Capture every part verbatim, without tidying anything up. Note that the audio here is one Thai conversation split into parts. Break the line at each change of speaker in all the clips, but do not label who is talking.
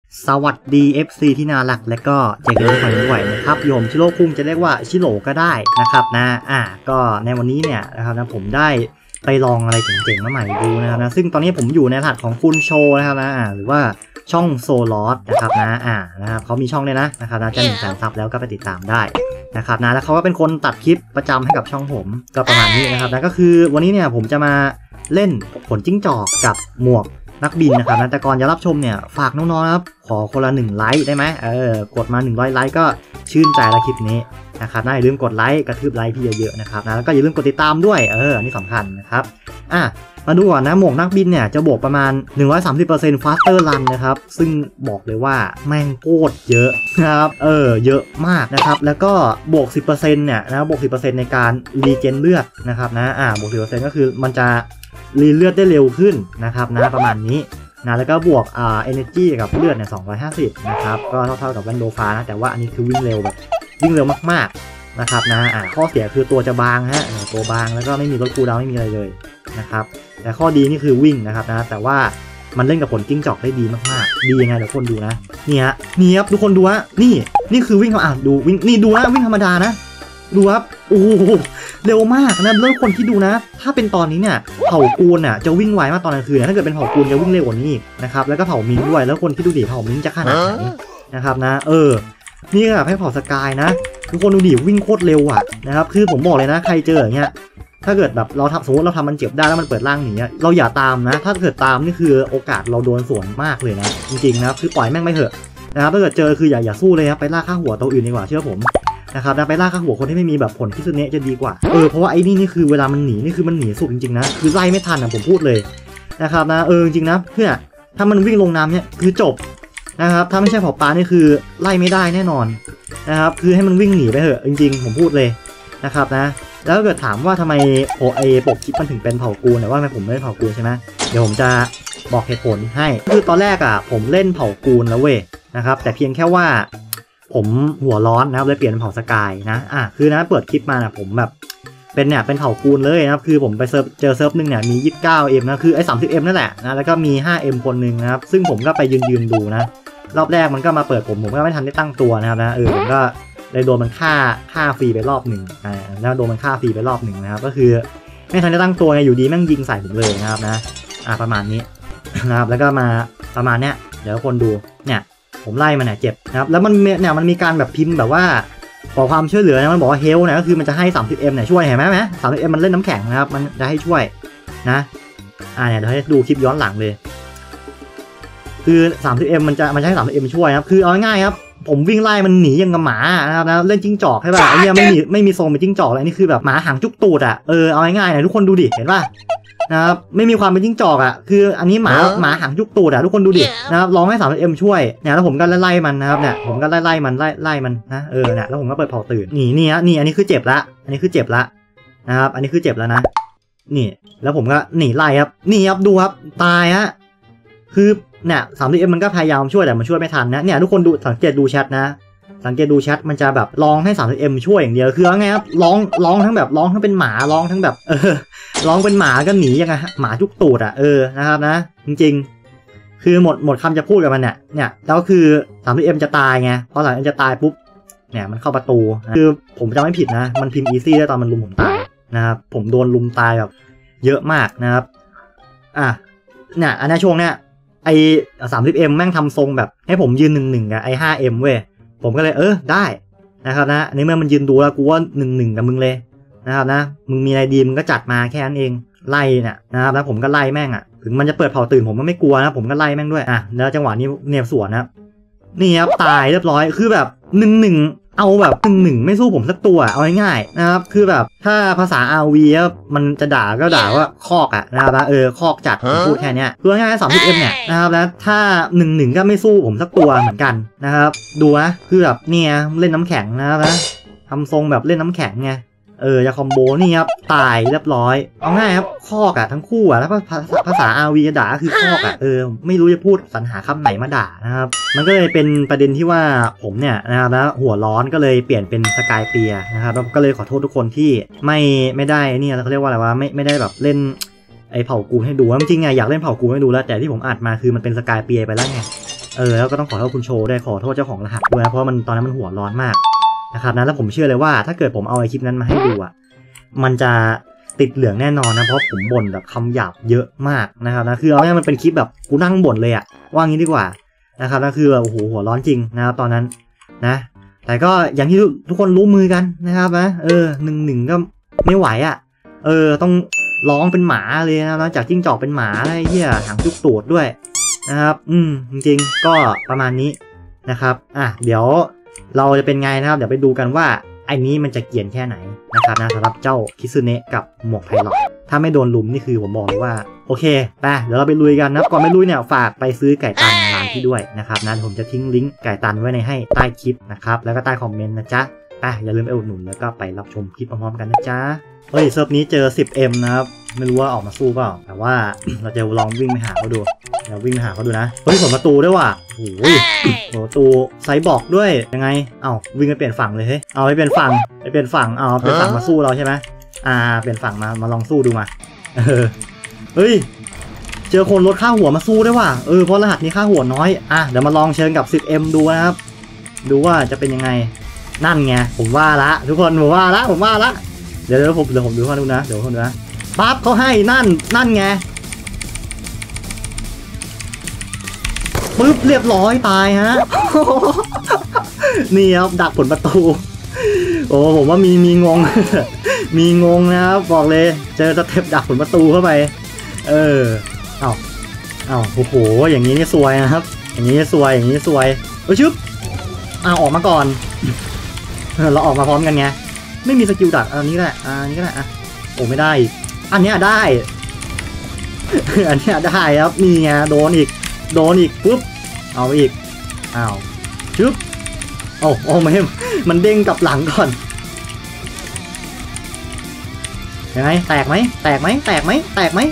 สวัสดี เอฟ ซี ที่น่ารักและก็เจอกันทุกคนด้วยนะครับโยมชิโร่คุงจะเรียกว่าชิโร่ก็ได้นะครับนะอ่ะก็ในวันนี้เนี่ยนะครับนะผมได้ไปลองอะไรเจ๋งๆมาใหม่ดูนะครับนะซึ่งตอนนี้ผมอยู่ในรหัสของคุณโชนะครับนะอ่าหรือว่าช่องโซลอสนะครับนะอ่านะครับเขามีช่องเลยนะนะครับนะจะหนึ่งแสนซับแล้วก็ไปติดตามได้นะครับนะแล้วเขาก็เป็นคนตัดคลิปประจำให้กับช่องผมก็ประมาณนี้นะครับนะก็คือวันนี้เนี่ยผมจะมาเล่นผลจิ้งจอกกับหมวกนักบินนะครับนะแต่ก่อนจะรับชมเนี่ยฝากน้องๆนะครับขอคนละหนึ่งไลค์ได้ไหมเออกดมาหนึ่งร้อยไลค์ก็ชื่นใจละคลิปนี้นะครับนะอย่าลืมกดไลค์กระทืบไลค์พี่เยอะๆนะครับนะแล้วก็อย่าลืมกดติดตามด้วยเอออันนี้สำคัญนะครับอ่ะมาดูก่อนนะหมวกนักบินเนี่ยจะบวกประมาณ หนึ่งร้อยสามสิบเปอร์เซ็นต์ faster run นะครับซึ่งบอกเลยว่าแม่งโคตรเยอะนะครับเออเยอะมากนะครับแล้วก็บวก สิบเปอร์เซ็นต์ เนี่ยนะบวก สิบเปอร์เซ็นต์ ในการรีเจนเลือดนะครับนะอ่าบวก สิบเปอร์เซ็นต์ ก็คือมันจะรีเลือดได้เร็วขึ้นนะครับนะประมาณนี้นะแล้วก็บวกอ่า energy กับเลือดเนี่ยสองร้อยห้าสิบนะครับก็เท่าๆกับแวนโดฟ้านะแต่ว่าอันนี้คือวิ่งเร็วแบบวิ่งเร็วมากๆนะครับนะอ่าข้อเสียคือตัวจะบางฮะตัวบางแล้วก็ไม่มีลดคูลดาวน์ไม่มีอะไรเลยนะครับแต่ข้อดีนี่คือวิ่งนะครับนะแต่ว่ามันเล่นกับผลจิ้งจอกได้ดีมากๆดียังไงเดี๋ยวคนดูนะนี่ฮะนี่ครับทุกคนดูฮะนี่นี่คือวิ่งเขาอ่ะดูวิ่งนี่ดูนะวิ่งธรรมดานะดูครับโอ้โหเร็วมากนะแล้วคนที่ดูนะถ้าเป็นตอนนี้เนี่ยเผ่ากูนอ่ะจะวิ่งไวมากตอนกลางคืนถ้าเกิดเป็นเผ่ากูนจะวิ่งเร็วกว่านี้นะครับแล้วก็เผ่ามิงด้วยแล้วคนที่ดูดิเผ่ามิงจะขนาดไหนนะครับนะเออนี่แบบให้เผ่าสกายนะทุกคนดูดิวิ่งโคตรเร็วอ่ะนะครับคือผมบอกเลยนะใครเจออย่างเงี้ยถ้าเกิดแบบเราทำสมมติเราทำมันเจ็บได้แล้วมันเปิดร่างหนีเราอย่าตามนะถ้าเกิดตามนี่คือโอกาสเราโดนสวนมากเลยนะจริงๆนะคือปล่อยแม่งไม่เถอะนะครับถ้าเกิดเจอคืออย่าอย่าสู้เลยครับไปล่าฆ่าหัวตัวอื่นดีกว่าเชื่อผมนะครับนะไปล่าฆ่าหัวคนที่ไม่มีแบบผลคิสึเนะจะดีกว่าเออเพราะว่าไอ้นี่นี่คือเวลามันหนีนี่คือมันหนีสุดจริงๆนะคือไล่ไม่ทันอ่ะผมพูดเลยนะครับนะเออจริงๆนะเพื่อถ้ามันวิ่งลงน้ำเนี่ยคือจบนะครับถ้าไม่ใช่เผ่าปลานี่คือไล่ไม่ได้แน่นอนนะครับคือให้มันวิ่งหนีไปเถอะจริงๆผมพูดเลยนะครับนะแล้วเกิดถามว่าทำไมโอไอปกคลิปมันถึงเป็นเผ่ากูนแต่ว่าทำไมผมไม่ได้เผ่ากูนใช่ไหมเดี๋ยวผมจะบอกเหตุผลให้คือตอนแรกอ่ะผมเล่นเผ่ากูนแล้วเว้ยนะครับแต่เพียงแค่ว่าผมหัวร้อนนะครับเลยเปลี่ยนเป็นเผ่าสกายนะอ่ะคือนะเปิดคลิปมานะผมแบบเป็นเนี่ยเป็นเผ่ากูนเลยนะครับคือผมไปเซิร์ฟเจอเซิร์ฟนึงเนี่ยมี ยี่สิบเก้าเอ็ม นะคือไอ้ สามสิบเอ็ม นั่นแหละนะแล้วก็มี ห้าเอ็ม คนนึงนะครับซึ่งผมก็ไปยืนยืนดูนะรอบแรกมันก็มาเปิดผมผมก็ไม่ทันได้ตั้งตัวนะครับนะเออผมก็เลยโดนมันฆ่าฆ่าฟรีไปรอบหนึ่งอ่าแล้วโดนมันฆ่าฟรีไปรอบหนึ่งนะครับก็คือไม่ทันได้ตั้งตัวไงอยู่ดีแม่งยิงใส่ผมเลยนะครับนะอ่าประมาณนี้นะครับแล้วก็มาประมาณเนี้ยเดี๋ยวคนดูเนี่ยผมไล่มันเนี่ยเจ็บนะครับแล้วมันเนี่ยมันมีการแบบพิมพ์แบบว่าขอความช่วยเหลือนะมันบอกว่าเฮลเนี่ยก็คือมันจะให้ สามสิบเอ็ม เนี่ยช่วยเห็นไหมไหม สามสิบเอ็ม มันเล่นน้ำแข็งนะครับมันจะให้ช่วยนะอ่าเนี่ยเดี๋ยวให้ดูคลิปย้อนหลังเลยคือ สามสิบเอ็ม มันจะมันจะให้ สามสิบเอ็ม ช่วยครับคือเอาง่ายๆครับผมวิ่งไล่มันหนียังกับหมานะครับนะเล่นจิ้งจอกใช่ป่ะไอ้เนี่ยไม่มีไม่มีทรงเป็นจิ้งจอกเลยนี่คือแบบหมาหางจุกตูดอ่ะเออเอาง่ายๆนะทุกคนดูดิเห็นป่ะนะครับไม่มีความเป็นจิ้งจอกอ่ะคืออันนี้หมาหมาหางจุกตูดอ่ะทุกคนดูดินะครับร้องให้ สามสิบเอ็ม ช่วยเนี่ยแล้วผมก็ไล่ๆมันนะครับเนี่ยผมก็ไล่ๆมันไล่ไล่มันนะเออเนี่ยแล้วผมก็เปิดเผาตื่นนี่นี่ฮะนี่อันนี้คือเจ็บละอันนี้คือเจ็บละนะครับอันนี้คือเจ็บแล้วนะนี่แล้วผมก็หนีไล่ครับนี่ครับดูครับตายฮะคือเนี่ย สามสิบเอ็ม มันก็พยายามช่วยแต่มันช่วยไม่ทันนะเนี่ยทุกคนดูสังเกตดูแชทนะสังเกตดูแชทมันจะแบบร้องให้ สามสิบเอ็ม ช่วยอย่างเดียวคือไงครับร้องร้องทั้งแบบร้องทั้งเป็นหมาร้องทั้งแบบเออร้องเป็นหมาก็หนียังไงหมาจุกตูดอ่ะเออนะครับนะจริงๆคือหมดหมดคำจะพูดกับมันเนี่ยเนี่ยแล้วคือ สามสิบเอ็ม จะตายไงพอ สามสิบเอ็ม จะตายปุ๊บเนี่ยมันเข้าประตูคือผมจำไม่ผิดนะมันพิมพ์อีซี่ได้ตอนมันลุมผมตายนะครับผมโดนลุมตายแบบเยอะมากนะครับอ่ะเนี่ยอันนี้ช่วงเนี้ยไอ้ สามสิบเอ็ม แม่งทำทรงแบบให้ผมยืนหนึ่งหนึ่งกับไอ้ ห้าเอ็ม เว้ยผมก็เลยเออได้นะครับนะในเมื่อมันยืนดูแล้วกูว่าหนึ่งหนึ่งกับมึงเลยนะครับนะมึงมีอะไรดีมึงก็จัดมาแค่นั้นเองไล่เนี่ยนะครับแล้วผมก็ไล่แม่งอ่ะถึงมันจะเปิดเผาตื่นผมก็ไม่กลัวนะผมก็ไล่แม่งด้วยอ่ะแล้วจังหวะนี้เนี่ยสวนนะครับนี่ครับตายเรียบร้อยคือแบบหนึ่งหนึ่งเอาแบบหนึ่งหนึ่งไม่สู้ผมสักตัวเอาง่ายๆนะครับคือแบบถ้าภาษา อาร์ วี มันจะด่าก็ด่าว่าคอกอ่ะนะครับนะเออคอกจัดผมพูดแค่นี้คือง่ายๆ สามสิบเอ็ม เนี่ยนะครับแล้วถ้าหนึ่งหนึ่งก็ไม่สู้ผมสักตัวเหมือนกันนะครับดูนะคือแบบเนี่ยเล่นน้ำแข็งนะครับนะทำทรงแบบเล่นน้ำแข็งไงเออจะคอมโบนี่ครับตายเรียบร้อยเอาง่ายครับคอกอ่ะทั้งคู่อ่ะแล้วภาษา อาร์ วี จะด่าคือคอกอ่ะเออไม่รู้จะพูดสรรหาคำไหนมาด่านะครับมันก็เลยเป็นประเด็นที่ว่าผมเนี่ยนะครับแล้วหัวร้อนก็เลยเปลี่ยนเป็นสกายเปียนะครับแล้วก็เลยขอโทษทุกคนที่ไม่ไม่ได้นี่เขาเรียกว่าอะไรวะไม่ไม่ได้แบบเล่นไอเผ่ากูให้ดูจริงๆไงอยากเล่นเผ่ากูให้ดูแล้วแต่ที่ผมอัดมาคือมันเป็นสกายเปียไปแล้วไงเออแล้วก็ต้องขอโทษคุณโชว์ด้วยขอโทษเจ้าของรหัสด้วยนะเพราะมันตอนนั้นมันหัวร้อนมากนะครับนะแล้วผมเชื่อเลยว่าถ้าเกิดผมเอาไอคลิปนั้นมาให้ดูอ่ะมันจะติดเหลืองแน่นอนนะเพราะผมบ่นแบบคำหยาบเยอะมากนะครับนะคือเอาง่ายมันเป็นคลิปแบบกูนั่งบ่นเลยอ่ะว่างี้ดีกว่านะครับนะคือโอ้โหหัวร้อนจริงนะครับตอนนั้นนะแต่ก็อย่างที่ทุกคนรู้มือกันนะครับนะเออหนึ่งหนึ่งก็ไม่ไหวอ่ะเออต้องร้องเป็นหมาเลยนะจากจิ้งจอกเป็นหมาไอ้เหี้ยหางจุกตูดด้วยนะครับอืมจริงๆก็ประมาณนี้นะครับอ่ะเดี๋ยวเราจะเป็นไงนะครับเดี๋ยวไปดูกันว่าไอ้นี้มันจะเกรียนแค่ไหนนะครับนะสำหรับเจ้าคิซึเนะกับหมวกไพลอตถ้าไม่โดนลุมนี่คือผมบอกเลยว่าโอเคไปเดี๋ยวเราไปลุยกันนะก่อนไปลุยเนี่ยฝากไปซื้อไก่ตันร้านที่ด้วยนะครับนะผมจะทิ้งลิงก์ไก่ตันไว้ในให้ใต้คลิปนะครับแล้วก็ใต้คอมเมนต์นะจ๊ะไปอย่าลืมไปอุดหนุนแล้วก็ไปรับชมคลิปพร้อมๆกันนะจ๊ะเฮ้ยเซิร์ฟนี้เจอ สิบเอ็ม นะครับไม่รู้ว่าออกมาสู้เปล่าแต่ว่าเราจะลองวิ่งไปหาเขาดูเราวิ่งไปหาเขาดูนะเฮ้ยผลประตูด้วยว่ะโอ้ยผลประตูไซบอร์กด้วยยังไงเอ้าวิ่งไปเปลี่ยนฝั่งเลยเฮ้ยเอาไปเปลี่ยนฝั่งไปเปลี่ยนฝั่งเอาเปลี่ยนฝั่งมาสู้เราใช่ไหมอ่าเปลี่ยนฝั่งมามาลองสู้ดูมาเออเฮ้ยเจอคนลดค่าหัวมาสู้ได้ว่ะเออเพราะรหัสนี้ค่าหัวน้อยอ่ะเดี๋ยวมาลองเชิญกับ สิบเอ็ม ดูนะครับดูว่าจะเป็นยังไงนั่นไงผมว่าละทุกคนผมว่าละผมว่าละเดี๋ยวเดี๋ยวผมเดี๋ยวผมดูให้ดูนะเดี๋ยวผมดูนะปั๊บเขาให้นั่นนั่นไงปึ๊บเรียบร้อยตายฮะ นี่ครับดักผลประตูโอ้ผมว่ามีมีงง มีงงนะครับบอกเลยเจอสเต็ปดักผลประตูเข้าไปเออเอ้าเอ้าโอ้โหอย่างนี้นี่ซวยนะครับอย่างนี้ซวยอย่างนี้ซวยเออชึบเอาออกมาก่อน เราออกมาพร้อมกันไงไม่มีสกิลดักอันนี้แหละอันนี้ก็ได้อ่ะโอ้ไม่ได้อันนี้ได้ อันนี้ได้ครับนี่ไงโดนอีกโดนอีกปุ๊บเอาอีกอ้าวชึบโอ้โอ้ไม่มันเด้งกลับหลังก่อนยังไงแตกไหมแตกไหมแตกไหมแตกไหม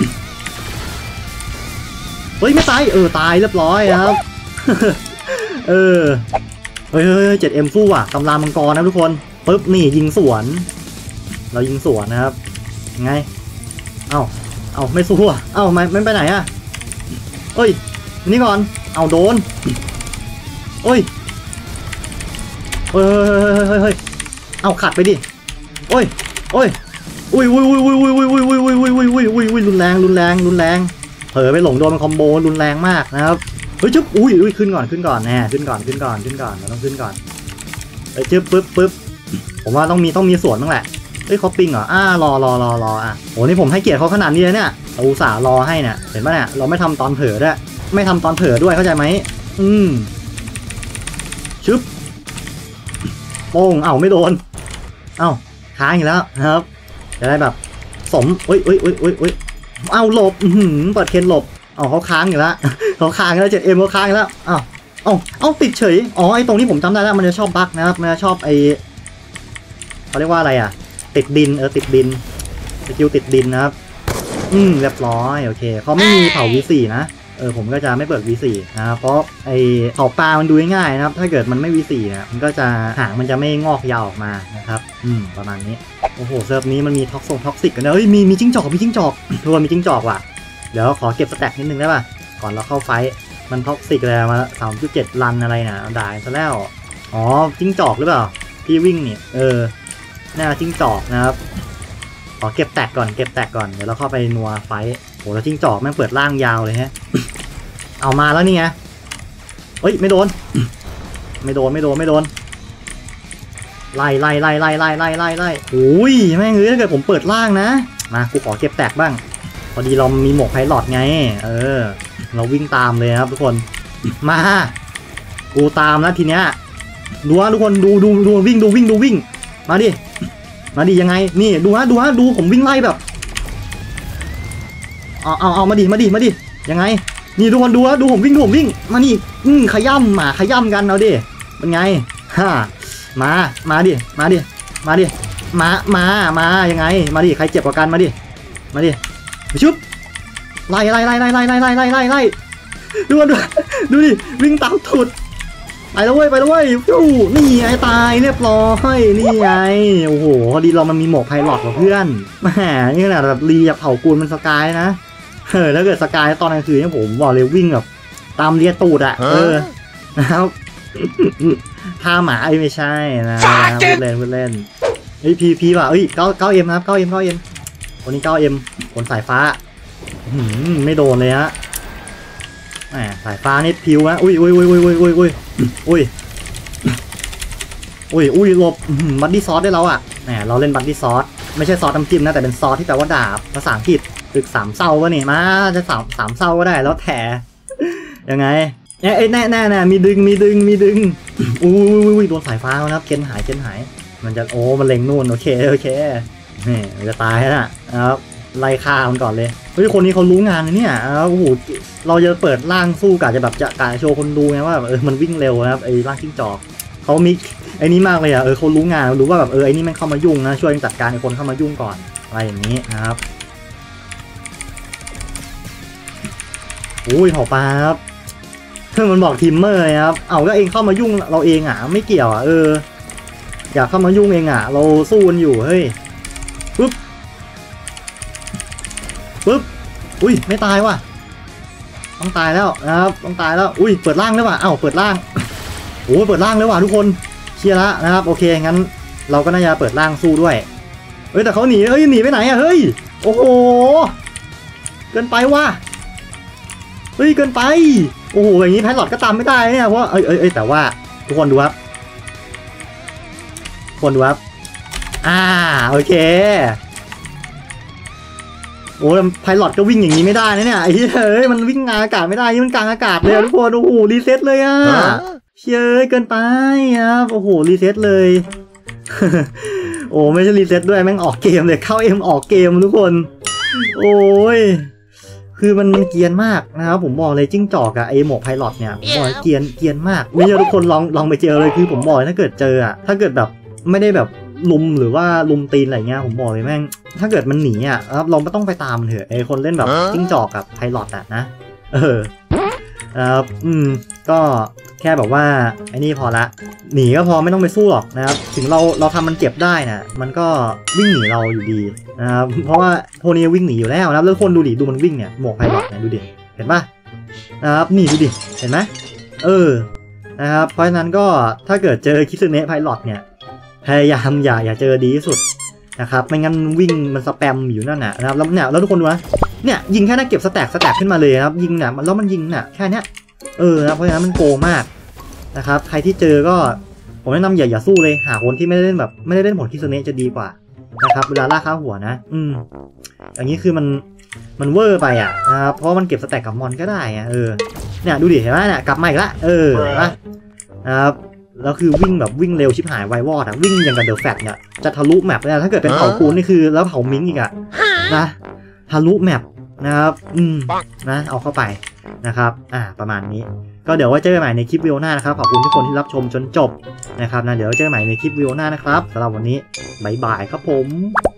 เฮ้ยไม่ตายเออตายเรียบร้อยครับ เออเฮ้ยเจ็ดเอ็มฟู่อ่ะกำลังมังกรนะทุกคนปึ๊บนี่ยิงสวนเรายิงสวนนะครับไงเอ้าเอ้าไม่สู้อ่ะเอ้าไม่ไม่ไปไหนอ่ะเอ้ยนี่ก่อนเอาโดนเอ้ยเฮ้ยเฮ้ยเฮ้ยเอาขัดไปดิโอ้ยโอ้ยอุ้ยอุ้ยอุ้ยอุ้ยอุ้ยอุ้ยอุ้ยอุ้ยอุ้ยอุ้ยอุ้ยอุ้ยอุ้ยรุนแรงรุนแรงรุนแรงเผลอไปหลงโดนมันคอมโบรุนแรงมากนะครับเฮ้ยจุ๊บอุ้ยอุ้ยขึ้นก่อนขึ้นก่อนแน่ขึ้นก่อนขึ้นก่อนขึ้นก่อนเราต้องขึ้นก่อนเฮ้ยจุ๊บปึ๊บปึ๊บผมว่าต้องมีต้องมีสวนบ้างแหละเฮ้ยเขาปิงเหรออ่ารอรอรอรออ่ะโหนี่ผมให้เกียรติเขาขนาดนี้เลยเนี่ยเราอุตส่าห์รอให้เนี่ยเห็นป่ะเนี่ยเราไม่ทำตอนเผลอด้วยไม่ทำตอนเผลอด้วยเข้าใจไหมอืมชึบโป้งเอ้าไม่โดนเอ้าค้างอีกแล้วนะครับจะได้แบบสมอุ้ยอุ้ยอุ้ยอุ้ยอุ้ยเอ้าหลบอืมเปิดเคนหลบเอ้าเขาค้างอยู่แล้วเขาค้างแล้วเจ็ดเอ็มเขาค้างแล้วเอ้าเอ้าเอ้าติดเฉยอ๋อไอตรงนี้ผมจำได้แล้วมันจะชอบบั๊กนะครับมันจะชอบไอเขาเรียกว่าอะไรอ่ะติดดินเออติดดินสกิลติดดินนะครับอืมเรียบร้อยโอเคเขาไม่มีเผา วี โฟร์ นะเออผมก็จะไม่เปิด วี โฟร์ นะครับเพราะไอเผาปลามันดูง่ายๆนะครับถ้าเกิดมันไม่ วี โฟร์ นะมันก็จะหางมันจะไม่งอกยาวออกมานะครับอืมประมาณนี้โอ้โหเซิร์ฟนี้มันมีท็อกซ์ท็อกซิกกันนะเอ้ยมีมีจิ้งจอกมีจิ้งจอกทัวร์มีจิ้งจอกว่ะเดี๋ยวขอเก็บสแต็กนิดนึงได้ป่ะก่อนเราเข้าไฟมันท็อกซิกเลยมา สามจุดเจ็ด รันอะไรนะด่าซะแล้วอ๋อจิ้งจอกหรือเปล่าที่วิ่งเนี่ยเออน่าจิ้งจอกนะครับขอเก็บแตกก่อนเก็บแตกก่อนเดี๋ยวเราเข้าไปนัวไฟโหแล้วจิ้งจอกแม่งเปิดร่างยาวเลยฮะ เอามาแล้วนี่ไงเฮ้ยไม่โดน ไม่โดนไม่โดนไม่โดนไล่ไล่ไล่ไล่ไล่ไล่ไล่ไล่โอ้ยแม่งเอ้ยถ้าเกิดผมเปิดล่างนะมากูขอเก็บแตกบ้างพอดีเรามีหมวกไพลอตไงเออเราวิ่งตามเลยครับทุกคนมากูตามแล้วทีเนี้ยดูฮะทุกคนดูดูดูวิ่งดูวิ่งดูวิ่งมาดิมาดิยังไงนี่ดูฮะดูฮะดูผมวิ่งไล่แบบเอาเอาเอามาดิมาดิมาดิยังไงนี่ทุกคนดูฮะดูผมวิ่งดูผมวิ่งมานี่อืมขย่ำมาขย่ำกันเอาดิเป็นไงฮ่ามามาดิมาดิมาดิมามามายังไงมาดิใครเจ็บกว่ากันมาดิมาดิชุบไล่ไล่ไล่ไล่ไล่ไล่ไล่ไล่ไล่ไล่ดูดูดูดิวิ่งตามถุดไปแล้วเว้ยไปแล้วเว้ยยูนี่ไงตายเรียบร้อยนี่ไงโอ้โหพอดีเรามันมีหมวกไพลอตกับเพื่อนแหมนี่ขนาดแบบรีจากเผ่ากูลมันสกายนะเออถ้าเกิดสกายตอนกลางคืนเนี่ยผมบอกเลยวิ่งแบบตามเลียตูดอะเออนะครับท่าหมาไอ้ไม่ใช่นะพูดเล่นพูดเล่นเฮ้ยพีพีว่ะเอ้ยเก้าเก้าเอ็มนะครับเก้าเอ็มเก้าเอ็มคนนี้เก้าเอ็มคนสายฟ้าไม่โดนเลยฮะแหมสายฟ้านี่พิวนะอุ้ยอุ้ยอุ้ยอุ้ยอุ้ยอุ้ยอุ้ยอุ้ยอุ้ยอุ้ยหลบบัดดี้ซอสได้แล้วอ่ะแหมเราเล่นบัดดี้ซอสไม่ใช่ซอสน้ำจิ้มนะแต่เป็นซอสที่แปลว่าดาบภาษาอังกฤษตึกสามเศร้าวะนี่มาจะสามสามเศร้าก็ได้แล้วแถยังไงเอ้ยแน่แน่แน่มีดึงมีดึงมีดึงอุ้ยโดนสายฟ้านะครับเกณฑ์หายเกณฑ์หายมันจะโอ้มันเล็งนู่นโอเคโอเคนี่มันจะตายแล้วนะครับไล่ฆ่ามันก่อนเลยเฮ้ยคนนี้เขารู้งานนะเนี่ยโอ้โหเราจะเปิดร่างสู้กะจะแบบจะกะโชว์คนดูไงว่าเออมันวิ่งเร็วนะครับไอ้ร่างจิ้งจอกเขามิกไอ้นี่มากเลยอ่ะเออเขารู้งานรู้ว่าแบบเออไอ้นี่มันเข้ามายุ่งนะช่วยจัดการไอ้คนเข้ามายุ่งก่อนอะไรอย่างนี้นะครับอุ้ยเผาปลาครับเพื่อนมันบอกทีมเมอร์ครับเอาก็เองเข้ามายุ่งเราเองอ่ะไม่เกี่ยวอ่ะเอออยากเข้ามายุ่งเองอ่ะเราสู้กันอยู่เฮ้ยปึ๊บปึ๊บอุ้ยไม่ตายว่ะต้องตายแล้วนะครับต้องตายแล้วอุ้ยเปิดร่างแล้วว่ะเอ้าเปิดร่างโอ้เปิดร่างแล้วว่ะทุกคนเชียร์ละนะครับโอเคงั้นเราก็น่าจะเปิดร่างสู้ด้วยเฮ้ยแต่เขาหนีเฮ้ยหนีไปไหนอ่ะเฮ้ยโอ้โหเกินไปว่ะเฮ้ยเกินไปโอ้โหอย่างนี้แพทหลอดก็ตามไม่ได้เนี่ยเพราะเอ้ยเอ้ยแต่ว่าทุกคนดูครับคนดูครับอ่าโอเคโอ้ไพลอตก็วิ่งอย่างนี้ไม่ได้นะเนี่ยไอ้เฮ้ยมันวิ่งกลางอากาศไม่ได้นี่มันกลางอากาศเลยทุกคนโอ้โหรีเซ็ตเลยอ่ะเชยเกินไปครับโอ้โหรีเซ็ตเลยโอ้ไม่ใช่รีเซ็ตด้วยแม่งออกเกมเลยเข้าเอ็มออกเกมทุกคนโอ้ยคือมันเกียนมากนะครับผมบอกเลยจิ้งจอกอะไอหมวกไพลอตเนี่ยผมบอกเกียนเกียนมากไม่ใช่ทุกคนลองลองไปเจอเลยคือผมบอกถ้าเกิดเจออะถ้าเกิดแบบไม่ได้แบบลุมหรือว่าลุมตีนอะไรเงี้ยผมบอกเลยแม่งถ้าเกิดมันหนีอ่ะเราไม่ต้องไปตามเถอะไอคนเล่นแบบจิ้งจอกกับไพลอตอ่ะนะเออครับอืมก็แค่แบบว่าไอ้นี่พอละหนีก็พอไม่ต้องไปสู้หรอกนะครับถึงเราเราทำมันเจ็บได้นะมันก็วิ่งหนีเราอยู่ดีนะครับเพราะว่าโทนี่วิ่งหนีอยู่แล้วนะแล้วคนดูดิดูมันวิ่งเนี่ยหมวกไพลอตเนี่ยดูดิเห็นปะนะครับนี่ดูดิเห็นไหมเออนะครับเพราะฉะนั้นก็ถ้าเกิดเจอคิซึเนะไพลอตเนี่ยพยายามอย่าอย่าเจอดีที่สุดนะครับไม่งั้นวิ่งมันสแปมอยู่นั่นนะนะครับแล้วเนี่ยแล้วทุกคนดูนะเนี่ยยิงแค่นั้นเก็บสแต็กสแต็กขึ้นมาเลยครับยิงเนี่ยแล้วมันยิงเนี่ยแค่เนี้ยเออนะเพราะฉะนั้นมันโกงมากนะครับใครที่เจอก็ผมแนะนำอย่าอย่าสู้เลยหาคนที่ไม่ได้เล่นแบบไม่ได้เล่นผลคิซึเนะจะดีกว่านะครับเวลาล่าข้าหัวนะอืมอย่างนี้คือมันมันเวอร์ไปอ่ะนะครับเพราะมันเก็บสแต็กกับมอนก็ได้อ่ะเออเนี่ยดูดิเห็นไหมเนี่ยกลับมาอีกละเออเห็นปะนะครับแล้วคือวิ่งแบบวิ่งเร็วชิบหายไววอดอะวิ่งอย่างกับเดอะแฟตเนี่ยจะทะลุแมปเลยถ้าเกิดเป็นเผาปูนนี่คือแล้วเผามิงอีกอะนะทะลุแมปนะครับอืมนะเอาเข้าไปนะครับอ่าประมาณนี้ก็เดี๋ยวไว้เจอกันใหม่ในคลิปวิดีโอหน้านะครับขอบคุณทุกคนที่รับชมจนจบนะครับนะเดี๋ยวเจอกันใหม่ในคลิปวิดีโอหน้านะครับสำหรับวันนี้บ๊ายบายครับผม